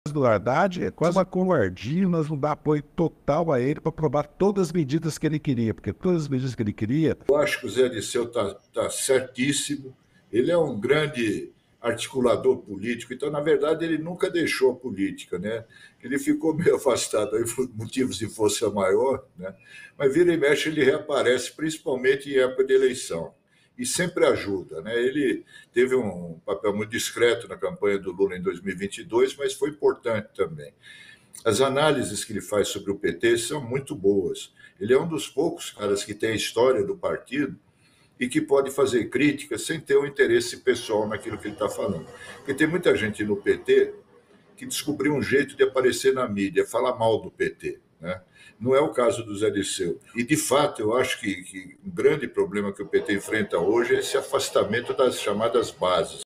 do Haddad é quase uma covardia, nós não dá apoio total a ele para aprovar todas as medidas que ele queria, porque todas as medidas que ele queria. Eu acho que o Zé Disseu está certíssimo. Ele é um grande articulador político, então, na verdade, ele nunca deixou a política, né? Ele ficou meio afastado aí por motivos de força maior, né? Mas vira e mexe ele reaparece, principalmente em época de eleição. E sempre ajuda, né? Ele teve um papel muito discreto na campanha do Lula em 2022, mas foi importante também. As análises que ele faz sobre o PT são muito boas. Ele é um dos poucos caras que tem a história do partido e que pode fazer críticas sem ter um interesse pessoal naquilo que ele está falando. Porque tem muita gente no PT que descobriu um jeito de aparecer na mídia, falar mal do PT. Né? Não é o caso do Zé Disseu. E, de fato, eu acho que um grande problema que o PT enfrenta hoje é esse afastamento das chamadas bases.